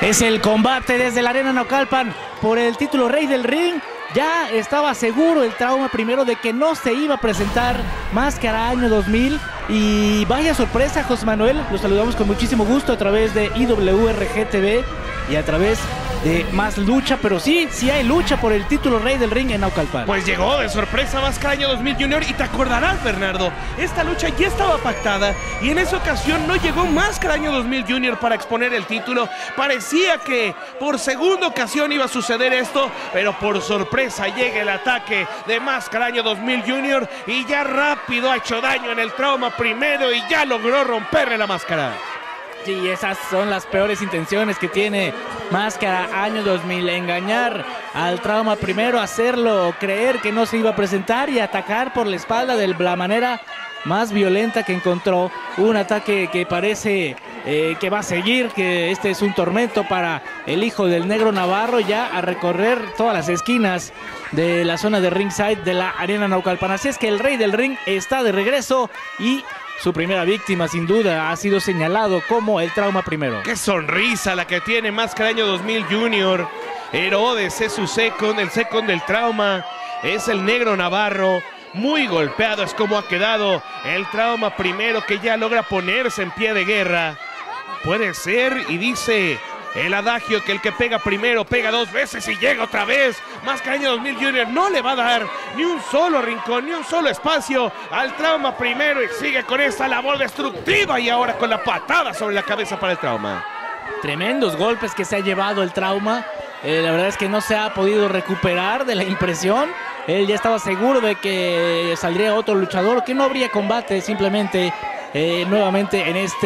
Es el combate desde la Arena Naucalpan por el título Rey del Ring. Ya estaba seguro el Trauma primero de que no se iba a presentar Máscara Año 2000. Y vaya sorpresa, José Manuel. Los saludamos con muchísimo gusto a través de IWRG TV y a través de Más Lucha. Pero sí hay lucha por el título Rey del Ring en Naucalpan. Pues llegó de sorpresa Máscara Año 2000 Junior. Y te acordarás, Bernardo, esta lucha ya estaba pactada y en esa ocasión no llegó Máscara Año 2000 Junior para exponer el título. Parecía que por segunda ocasión iba a suceder esto, pero por sorpresa llega el ataque de Máscara Año 2000 Junior y ya rápido ha hecho daño en el Trauma primero y ya logró romperle la máscara. Sí, esas son las peores intenciones que tiene Máscara Año 2000. Engañar al Trauma primero, hacerlo creer que no se iba a presentar y atacar por la espalda de la manera más violenta que encontró. Un ataque que parece que va a seguir, que este es un tormento para el hijo del Negro Navarro, ya a recorrer todas las esquinas de la zona de ringside de la Arena Naucalpan. Así es que el Rey del Ring está de regreso y su primera víctima, sin duda, ha sido señalado como el Trauma primero. ¡Qué sonrisa la que tiene Máscara Año 2000 Junior! Herodes es su second, el second del Trauma es el Negro Navarro. Muy golpeado es como ha quedado el Trauma primero, que ya logra ponerse en pie de guerra. Puede ser, y dice el adagio, que el que pega primero pega dos veces y llega otra vez. Máscara Año 2000 Junior no le va a dar ni un solo rincón, ni un solo espacio al Trauma primero y sigue con esta labor destructiva y ahora con la patada sobre la cabeza para el Trauma. Tremendos golpes que se ha llevado el Trauma. La verdad es que no se ha podido recuperar de la impresión. Él ya estaba seguro de que saldría otro luchador, que no habría combate, simplemente nuevamente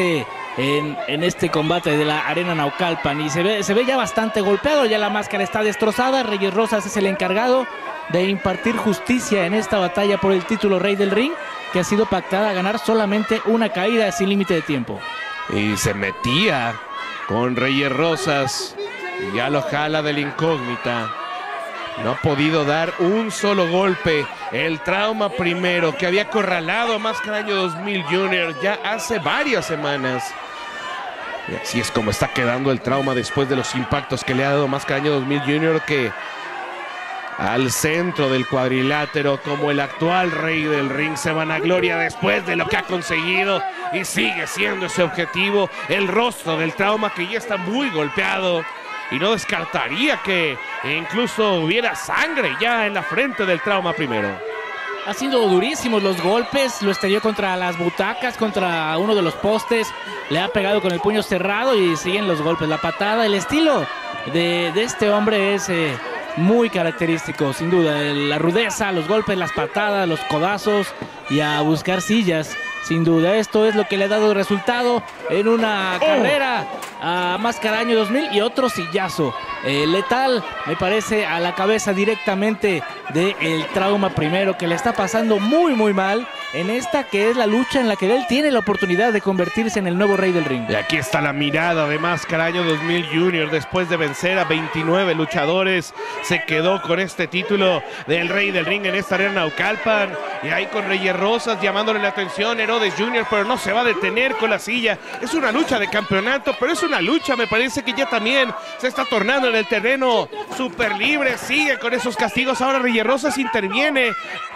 en este combate de la Arena Naucalpan. Y se ve ya bastante golpeado, ya la máscara está destrozada. Reyes Rosas es el encargado de impartir justicia en esta batalla por el título Rey del Ring, que ha sido pactada a ganar solamente una caída sin límite de tiempo. Y se metía con Reyes Rosas, ya lo jala de la incógnita. No ha podido dar un solo golpe el Trauma primero, que había acorralado a Máscara Año 2000 Junior ya hace varias semanas. Y así es como está quedando el Trauma después de los impactos que le ha dado Máscara Año 2000 Junior, que al centro del cuadrilátero como el actual Rey del Ring se vanagloria después de lo que ha conseguido y sigue siendo ese objetivo. El rostro del Trauma, que ya está muy golpeado, y no descartaría que incluso hubiera sangre ya en la frente del Trauma primero. Ha sido durísimos los golpes, lo estrelló contra las butacas, contra uno de los postes, le ha pegado con el puño cerrado y siguen los golpes, la patada. El estilo de este hombre es muy característico, sin duda. La rudeza, los golpes, las patadas, los codazos y a buscar sillas. Sin duda, esto es lo que le ha dado resultado en una carrera a Máscara Año 2000 y otro sillazo letal, me parece, a la cabeza directamente del Trauma primero, que le está pasando muy mal en esta que es la lucha en la que él tiene la oportunidad de convertirse en el nuevo Rey del Ring. Y aquí está la mirada de Máscara Año 2000 Junior después de vencer a 29 luchadores. Se quedó con este título del Rey del Ring en esta Arena Naucalpan. Y ahí con Reyes Rosas llamándole la atención, Herodes Junior, pero no se va a detener con la silla. Es una lucha de campeonato, pero es una lucha, me parece que ya también se está tornando en el terreno súper libre. Sigue con esos castigos. Ahora Reyes Rosas interviene,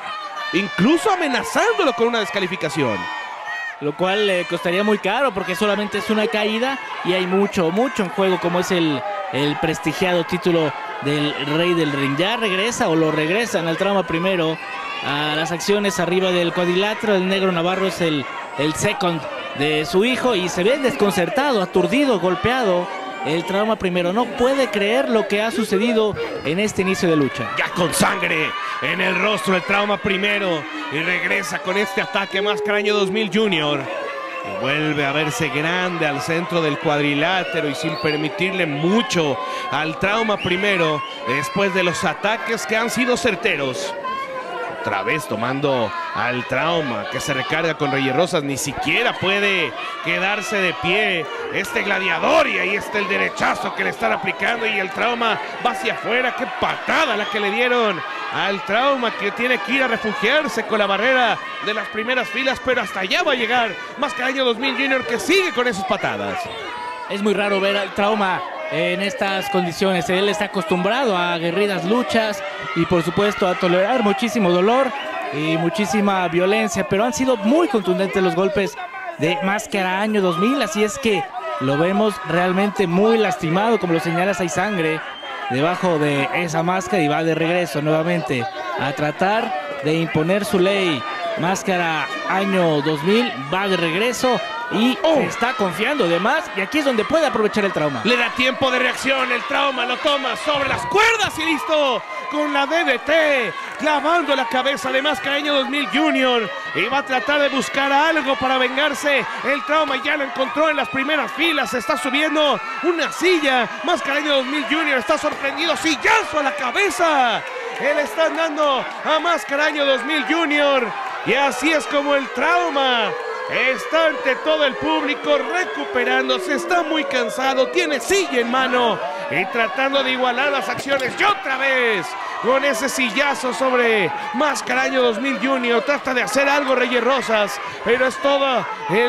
incluso amenazándolo con una descalificación. Lo cual le costaría muy caro porque solamente es una caída y hay mucho en juego, como es el prestigiado título del Rey del Ring. Ya regresa o lo regresan al Trauma primero a las acciones arriba del cuadrilátero. El Negro Navarro es el second de su hijo y se ve desconcertado, aturdido, golpeado. El Trauma primero no puede creer lo que ha sucedido en este inicio de lucha. Ya con sangre en el rostro el Trauma primero y regresa con este ataque Máscara Año 2000 Junior. Y vuelve a verse grande al centro del cuadrilátero y sin permitirle mucho al Trauma primero después de los ataques que han sido certeros. Otra vez tomando al Trauma, que se recarga con Reyes Rosas. Ni siquiera puede quedarse de pie este gladiador. Y ahí está el derechazo que le están aplicando. Y el Trauma va hacia afuera. ¡Qué patada la que le dieron al Trauma, que tiene que ir a refugiarse con la barrera de las primeras filas! Pero hasta allá va a llegar Máscara Año 2000 Junior, que sigue con esas patadas. Es muy raro ver al Trauma en estas condiciones. Él está acostumbrado a aguerridas luchas y por supuesto a tolerar muchísimo dolor y muchísima violencia, pero han sido muy contundentes los golpes de Máscara Año 2000, así es que lo vemos realmente muy lastimado, como lo señalas, hay sangre debajo de esa máscara y va de regreso nuevamente a tratar de imponer su ley. Máscara Año 2000 va de regreso y se está confiando de más, y aquí es donde puede aprovechar el trauma. Le da tiempo de reacción, el trauma lo toma sobre las cuerdas y listo, con la DDT, clavando la cabeza de Máscara Año 2000 Junior, y va a tratar de buscar algo para vengarse. El trauma ya lo encontró en las primeras filas, se está subiendo una silla. Máscara Año 2000 Junior está sorprendido, sillazo a la cabeza. Él está dando a Máscara Año 2000 Junior, y así es como el trauma está ante todo el público recuperándose, está muy cansado, tiene silla en mano y tratando de igualar las acciones. Y otra vez con ese sillazo sobre Máscara Año 2000 Junior, trata de hacer algo Reyes Rosas, pero es toda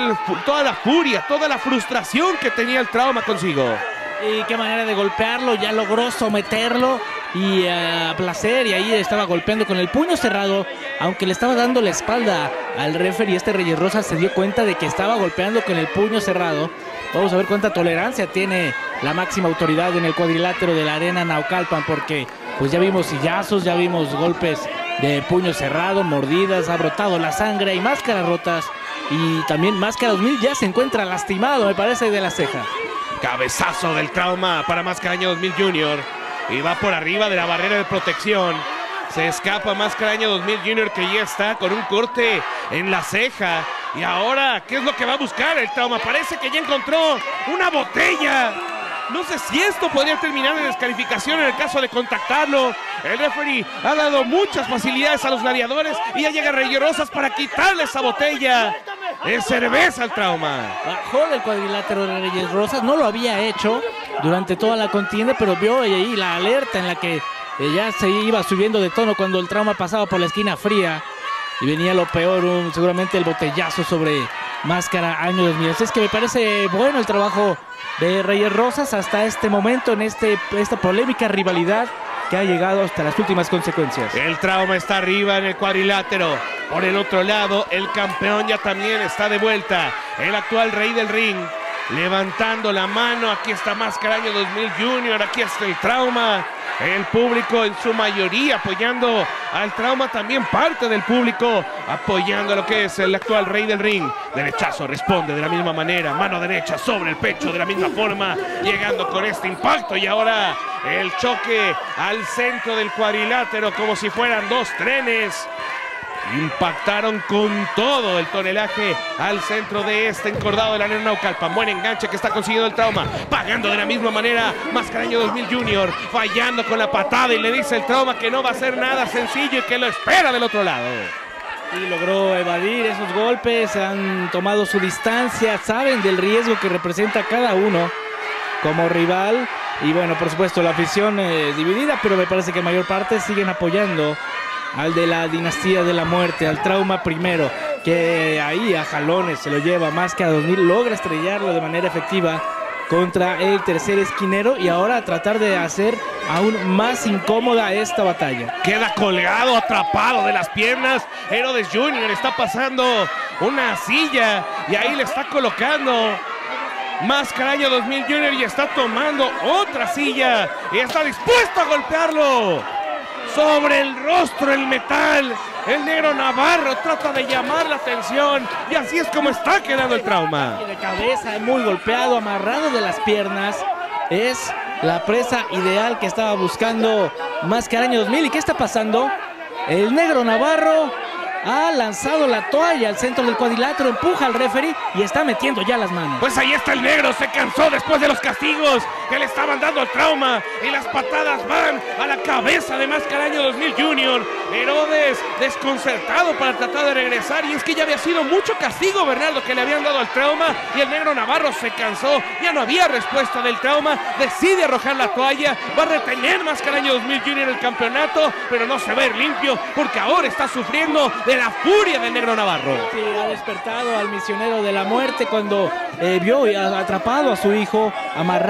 la furia, toda la frustración que tenía el trauma consigo. Y qué manera de golpearlo, ya logró someterlo y a placer, y ahí estaba golpeando con el puño cerrado, aunque le estaba dando la espalda al referee. Este Reyes Rosas se dio cuenta de que estaba golpeando con el puño cerrado. Vamos a ver cuánta tolerancia tiene la máxima autoridad en el cuadrilátero de la Arena Naucalpan, porque pues ya vimos sillazos, ya vimos golpes de puño cerrado, mordidas, ha brotado la sangre y máscaras rotas, y también Máscara 2000 ya se encuentra lastimado, me parece, de la ceja. Cabezazo del trauma para Máscara Año 2000 Junior. Y va por arriba de la barrera de protección. Se escapa Máscara Año 2000 Junior, que ya está con un corte en la ceja. Y ahora, ¿qué es lo que va a buscar el trauma? Parece que ya encontró una botella. No sé si esto podría terminar en descalificación en el caso de contactarlo. El referee ha dado muchas facilidades a los gladiadores y ya llega Reyes Rosas para quitarle esa botella de cerveza al trauma. Bajó del cuadrilátero de Reyes Rosas, no lo había hecho durante toda la contienda, pero vio ahí la alerta en la que ya se iba subiendo de tono cuando el trauma pasaba por la esquina fría y venía lo peor, seguramente el botellazo sobre Máscara Año 2000. Así es que me parece bueno el trabajo de Reyes Rosas hasta este momento en esta polémica rivalidad que ha llegado hasta las últimas consecuencias. El trauma está arriba en el cuadrilátero. Por el otro lado, el campeón ya también está de vuelta. El actual rey del ring, levantando la mano. Aquí está Máscara Año 2000 Junior, aquí está el trauma. El público en su mayoría apoyando al trauma, también parte del público apoyando a lo que es el actual rey del ring. Derechazo, responde de la misma manera, mano derecha sobre el pecho de la misma forma, llegando con este impacto, y ahora el choque al centro del cuadrilátero como si fueran dos trenes. Impactaron con todo el tonelaje al centro de este encordado de la Arena Naucalpan. Buen enganche que está consiguiendo el trauma, pagando de la misma manera Máscara Año 2000 Junior, fallando con la patada, y le dice el trauma que no va a ser nada sencillo y que lo espera del otro lado. Y logró evadir esos golpes, han tomado su distancia, saben del riesgo que representa cada uno como rival. Y bueno, por supuesto la afición dividida, pero me parece que en mayor parte siguen apoyando al de la dinastía de la muerte, al trauma primero, que ahí a jalones se lo lleva. Máscara 2000 logra estrellarlo de manera efectiva contra el tercer esquinero, y ahora a tratar de hacer aún más incómoda esta batalla. Queda colgado, atrapado de las piernas. Herodes Junior está pasando una silla y ahí le está colocando Máscara Año 2000 Junior, y está tomando otra silla y está dispuesto a golpearlo. Sobre el rostro, el metal, el Negro Navarro trata de llamar la atención, y así es como está quedando el trauma. De cabeza, muy golpeado, amarrado de las piernas. Es la presa ideal que estaba buscando Máscara Año 2000. ¿Y qué está pasando? El Negro Navarro ha lanzado la toalla al centro del cuadrilátero, empuja al referee y está metiendo ya las manos. Pues ahí está el negro, se cansó después de los castigos que le estaban dando al trauma, y las patadas van a la cabeza de Máscara Año 2000 Junior. Herodes desconcertado para tratar de regresar, y es que ya había sido mucho castigo, Bernardo, que le habían dado al trauma, y el Negro Navarro se cansó, ya no había respuesta del trauma, decide arrojar la toalla, va a retener Máscara Año 2000 Junior el campeonato, pero no se va a ir limpio, porque ahora está sufriendo de la furia del Negro Navarro. Sí, ha despertado al misionero de la muerte cuando vio atrapado a su hijo, amarrado con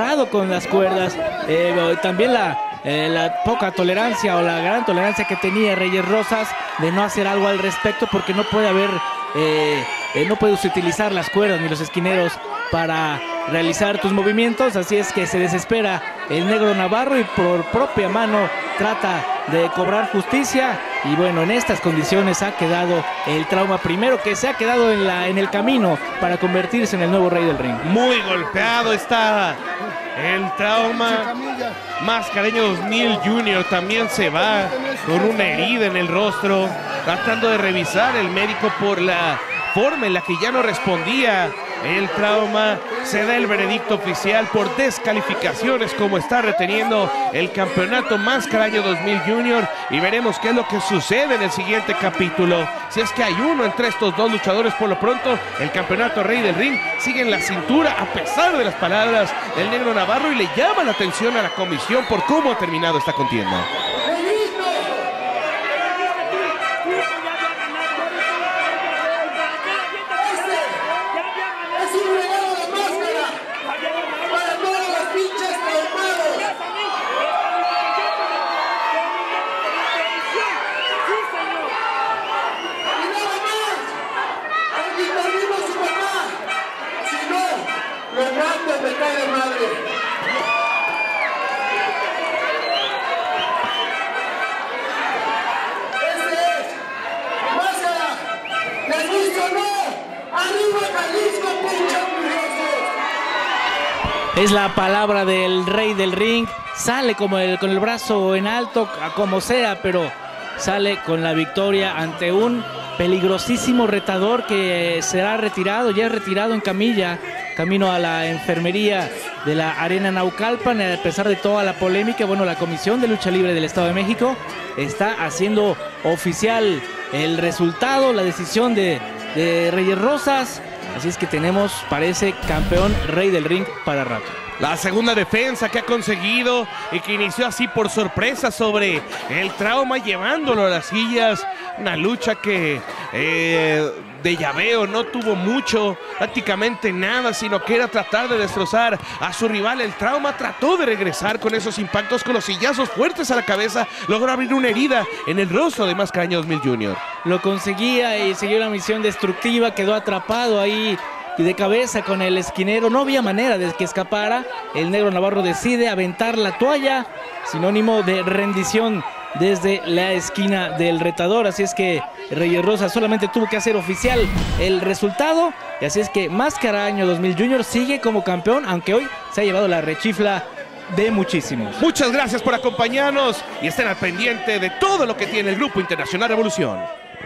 con las cuerdas. También la poca tolerancia o la gran tolerancia que tenía Reyes Rosas de no hacer algo al respecto, porque no puede haber, no puedes utilizar las cuerdas ni los esquineros para realizar tus movimientos. Así es que se desespera el negro Navarro y por propia mano trata de cobrar justicia. Y bueno, en estas condiciones ha quedado el Trauma primero, que se ha quedado en el camino para convertirse en el nuevo rey del ring. Muy golpeado está el Trauma. Mascareño 2000 Jr. también se va con una herida en el rostro, tratando de revisar el médico por la forma en la que ya no respondía el Trauma. Se da el veredicto oficial por descalificaciones, como está reteniendo el campeonato Mascareño 2000 Jr. y veremos qué es lo que sucede en el siguiente capítulo. Si es que hay uno entre estos dos luchadores, por lo pronto el campeonato Rey del Ring sigue en la cintura a pesar de las palabras del negro Navarro, y le llama la atención a la comisión por cómo ha terminado esta contienda. Es la palabra del rey del ring. Sale como con el brazo en alto, como sea, pero sale con la victoria ante un peligrosísimo retador que será retirado, ya retirado en camilla, camino a la enfermería de la Arena Naucalpan. A pesar de toda la polémica, bueno, la Comisión de Lucha Libre del Estado de México está haciendo oficial el resultado, la decisión de Reyes Rosas. Así es que tenemos, parece, campeón Rey del Ring para rato. La segunda defensa que ha conseguido y que inició así por sorpresa sobre el Trauma, llevándolo a las sillas. Una lucha que de llaveo no tuvo mucho, prácticamente nada, sino que era tratar de destrozar a su rival. El Trauma trató de regresar con esos impactos, con los sillazos fuertes a la cabeza. Logró abrir una herida en el rostro de Mascareño 2000 Jr. Lo conseguía y siguió la misión destructiva, quedó atrapado ahí de cabeza con el esquinero. No había manera de que escapara. El negro Navarro decide aventar la toalla, sinónimo de rendición desde la esquina del retador. Así es que Reyes Rosas solamente tuvo que hacer oficial el resultado, y así es que Mascareño 2000 Jr. sigue como campeón, aunque hoy se ha llevado la rechifla de muchísimos. Muchas gracias por acompañarnos y estén al pendiente de todo lo que tiene el Grupo Internacional Revolución.